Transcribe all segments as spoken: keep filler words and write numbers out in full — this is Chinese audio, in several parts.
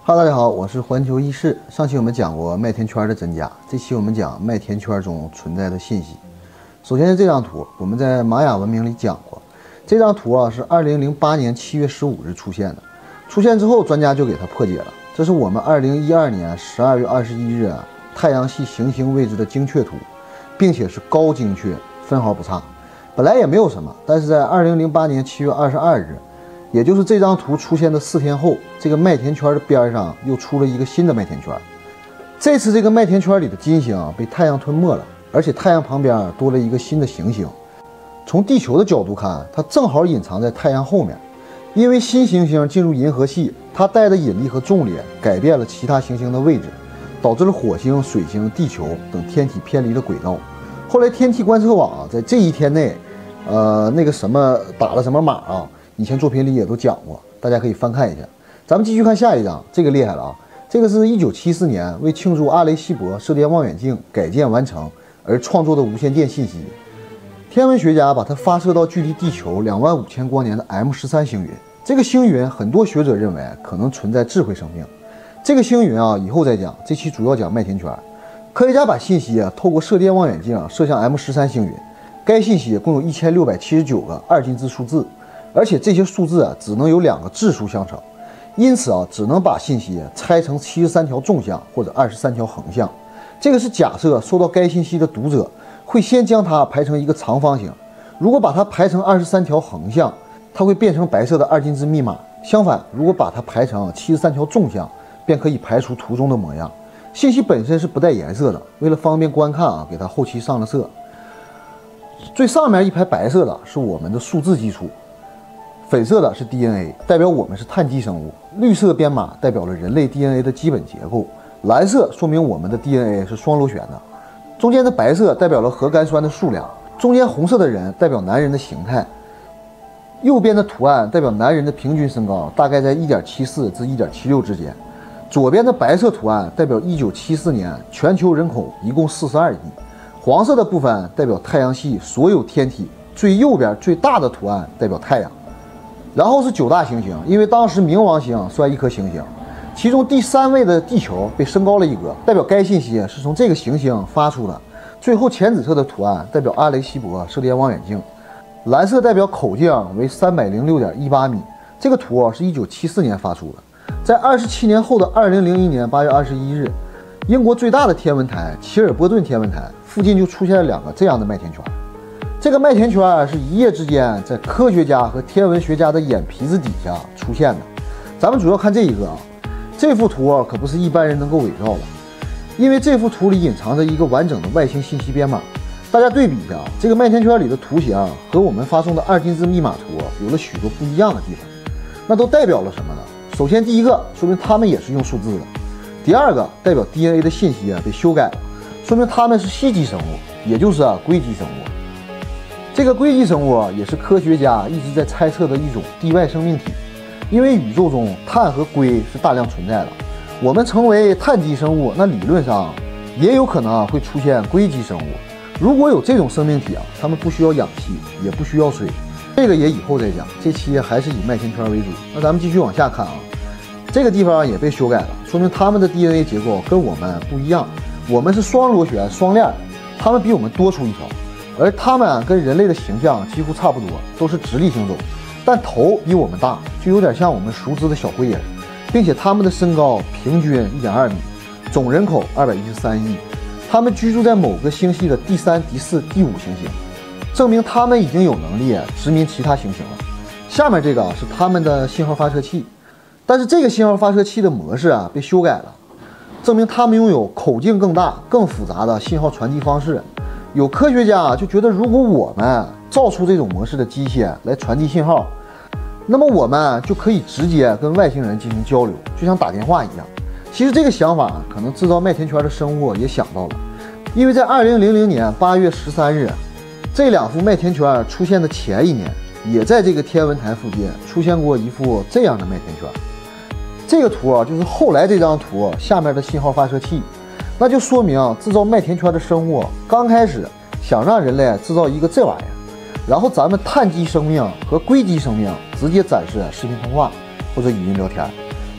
哈喽，大家好，我是环球意识。上期我们讲过麦田圈的真假，这期我们讲麦田圈中存在的信息。首先是这张图，我们在玛雅文明里讲过，这张图啊是二零零八年七月十五日出现的。出现之后，专家就给它破解了。这是我们二零一二年十二月二十一日啊太阳系行星位置的精确图，并且是高精确，分毫不差。本来也没有什么，但是在二零零八年七月二十二日。也就是这张图出现的四天后，这个麦田圈的边上又出了一个新的麦田圈。这次这个麦田圈里的金星被太阳吞没了，而且太阳旁边多了一个新的行星。从地球的角度看，它正好隐藏在太阳后面。因为新行星进入银河系，它带的引力和重力改变了其他行星的位置，导致了火星、水星、地球等天体偏离了轨道。后来天体观测网啊，在这一天内，呃，那个什么打了什么码啊？以前作品里也都讲过，大家可以翻看一下。咱们继续看下一张，这个厉害了啊！这个是一九七四年为庆祝阿雷西博射电望远镜改建完成而创作的无线电信息。天文学家把它发射到距离地球两万五千光年的 M 十三星云。这个星云，很多学者认为可能存在智慧生命。这个星云啊，以后再讲。这期主要讲麦田圈。科学家把信息啊透过射电望远镜射向 M 十三星云，该信息共有一千六百七十九个二进制数字。而且这些数字啊，只能有两个质数相乘，因此啊，只能把信息拆成七十三条纵向或者二十三条横向。这个是假设收到该信息的读者会先将它排成一个长方形，如果把它排成二十三条横向，它会变成白色的二进制密码。相反，如果把它排成七十三条纵向，便可以排除图中的模样。信息本身是不带颜色的，为了方便观看啊，给它后期上了色。最上面一排白色的是我们的数字基础。粉色的是 D N A， 代表我们是碳基生物；绿色编码代表了人类 D N A 的基本结构；蓝色说明我们的 D N A 是双螺旋的；中间的白色代表了核苷酸的数量；中间红色的人代表男人的形态；右边的图案代表男人的平均身高大概在 一点七四 至 一点七六 之间；左边的白色图案代表一九七四年全球人口一共四十二亿；黄色的部分代表太阳系所有天体；最右边最大的图案代表太阳。然后是九大行星，因为当时冥王星算一颗行星，其中第三位的地球被升高了一格，代表该信息是从这个行星发出的。最后浅紫色的图案代表阿雷西博射电望远镜，蓝色代表口径为 三百零六点一八米。这个图是一九七四年发出的。在二十七年后的二零零一年八月二十一日，英国最大的天文台奇尔波顿天文台附近就出现了两个这样的麦田圈。这个麦田圈是一夜之间在科学家和天文学家的眼皮子底下出现的。咱们主要看这一个啊，这幅图可不是一般人能够伪造的，因为这幅图里隐藏着一个完整的外星信息编码。大家对比一下，这个麦田圈里的图形和我们发送的二进制密码图有了许多不一样的地方。那都代表了什么呢？首先，第一个说明他们也是用数字的；第二个，代表 D N A 的信息啊被修改了，说明他们是稀基生物，也就是啊硅基生物。这个硅基生物啊，也是科学家一直在猜测的一种地外生命体，因为宇宙中碳和硅是大量存在的。我们成为碳基生物，那理论上也有可能会出现硅基生物。如果有这种生命体啊，它们不需要氧气，也不需要水。这个也以后再讲，这期还是以麦田圈为主。那咱们继续往下看啊，这个地方也被修改了，说明它们的 D N A 结构跟我们不一样。我们是双螺旋双链，它们比我们多出一条。而它们跟人类的形象几乎差不多，都是直立行走，但头比我们大，就有点像我们熟知的小灰人，并且它们的身高平均 一点二米，总人口二百一十三亿。它们居住在某个星系的第三、第四、第五行星，证明它们已经有能力殖民其他行星了。下面这个是它们的信号发射器，但是这个信号发射器的模式啊被修改了，证明它们拥有口径更大、更复杂的信号传递方式。有科学家就觉得，如果我们造出这种模式的机械来传递信号，那么我们就可以直接跟外星人进行交流，就像打电话一样。其实这个想法可能制造麦田圈的生物也想到了，因为在二零零零年八月十三日，这两幅麦田圈出现的前一年，也在这个天文台附近出现过一幅这样的麦田圈。这个图啊，就是后来这张图下面的信号发射器。那就说明制造麦田圈的生物刚开始想让人类制造一个这玩意儿，然后咱们碳基生命和硅基生命直接展示视频通话或者语音聊天，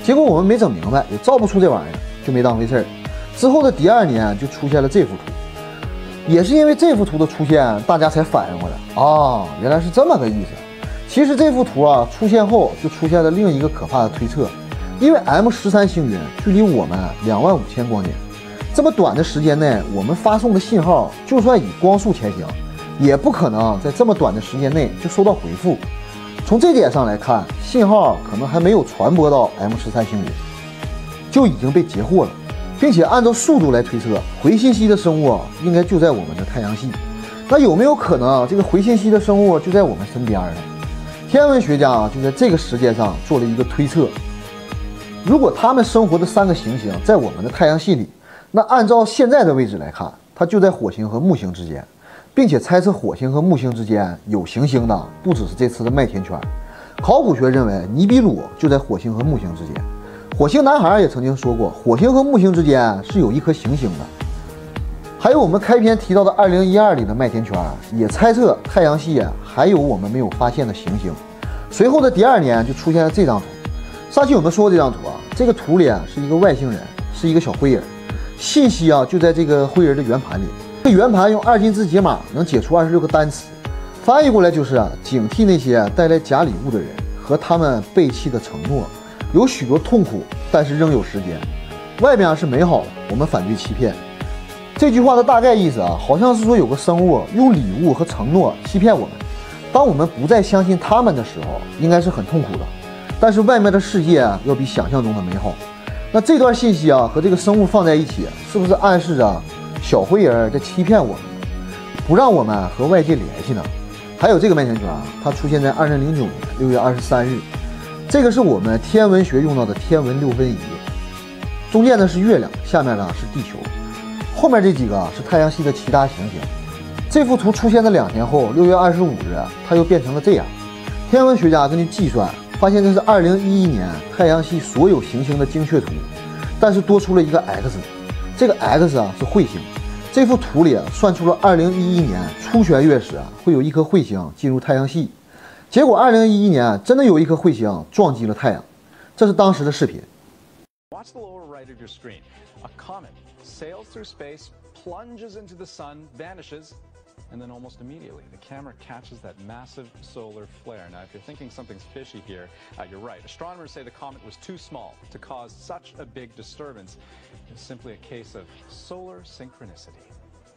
结果我们没整明白，也造不出这玩意儿，就没当回事儿。之后的第二年就出现了这幅图，也是因为这幅图的出现，大家才反应过来，哦，原来是这么个意思。其实这幅图啊出现后，就出现了另一个可怕的推测，因为 M 十三 星云距离我们两万五千光年，这么短的时间内，我们发送的信号，就算以光速前行，也不可能在这么短的时间内就收到回复。从这点上来看，信号可能还没有传播到 M 十三 星云，就已经被截获了，并且按照速度来推测，回信息的生物应该就在我们的太阳系。那有没有可能这个回信息的生物就在我们身边呢？天文学家就在这个时间上做了一个推测：如果他们生活的三个行星在我们的太阳系里，那按照现在的位置来看，它就在火星和木星之间。并且猜测火星和木星之间有行星的不只是这次的麦田圈。考古学认为尼比鲁就在火星和木星之间。火星男孩也曾经说过，火星和木星之间是有一颗行星的。还有我们开篇提到的二零一二里的麦田圈，也猜测太阳系还有我们没有发现的行星。随后的第二年就出现了这张图。上期我们说这张图啊，这个图里是一个外星人，是一个小灰人，信息啊就在这个灰人的圆盘里。这个圆盘用二进制解码能解出二十六个单词，翻译过来就是啊，警惕那些带来假礼物的人和他们背弃的承诺。有许多痛苦，但是仍有时间。外面是美好的，我们反对欺骗。这句话的大概意思啊，好像是说有个生物用礼物和承诺欺骗我们，当我们不再相信他们的时候，应该是很痛苦的。但是外面的世界啊，要比想象中的美好。那这段信息啊和这个生物放在一起，是不是暗示着小灰人在欺骗我们，不让我们和外界联系呢？还有这个麦田圈啊，它出现在二零零九年六月二十三日，这个是我们天文学用到的天文六分仪，中间呢是月亮，下面呢是地球，后面这几个是太阳系的其他行星。这幅图出现的两天后，六月二十五日，它又变成了这样。天文学家根据计算发现，这是二零一一年太阳系所有行星的精确图，但是多出了一个 X。这个 X 啊是彗星，这幅图里啊算出了二零一一年初弦月时啊会有一颗彗星进入太阳系，结果二零一一年真的有一颗彗星撞击了太阳，这是当时的视频。 Watch the lower right of your screen. A comet sails through space, plunges into the sun, vanishes, and then almost immediately the camera catches that massive solar flare. Now, if you're thinking something's fishy here, uh, you're right. Astronomers say the comet was too small to cause such a big disturbance. It's simply a case of solar synchronicity.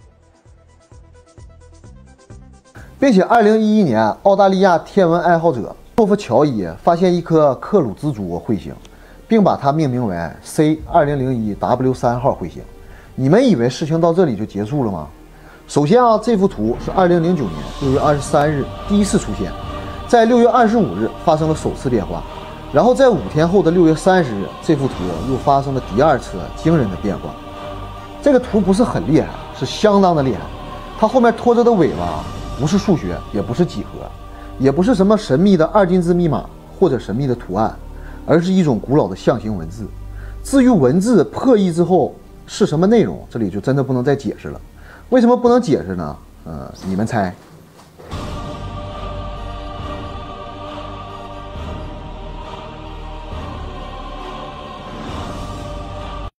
并且，二零一一年，澳大利亚天文爱好者托夫乔伊发现一颗克鲁兹族彗星，并把它命名为 C 二零零一 W 三号彗星。你们以为事情到这里就结束了吗？首先啊，这幅图是二零零九年六月二十三日第一次出现，在六月二十五日发生了首次变化，然后在五天后的六月三十日，这幅图又发生了第二次惊人的变化。这个图不是很厉害，是相当的厉害。它后面拖着的尾巴不是数学，也不是几何，也不是什么神秘的二进制密码或者神秘的图案，而是一种古老的象形文字。至于文字破译之后是什么内容，这里就真的不能再解释了。为什么不能解释呢？呃，你们猜。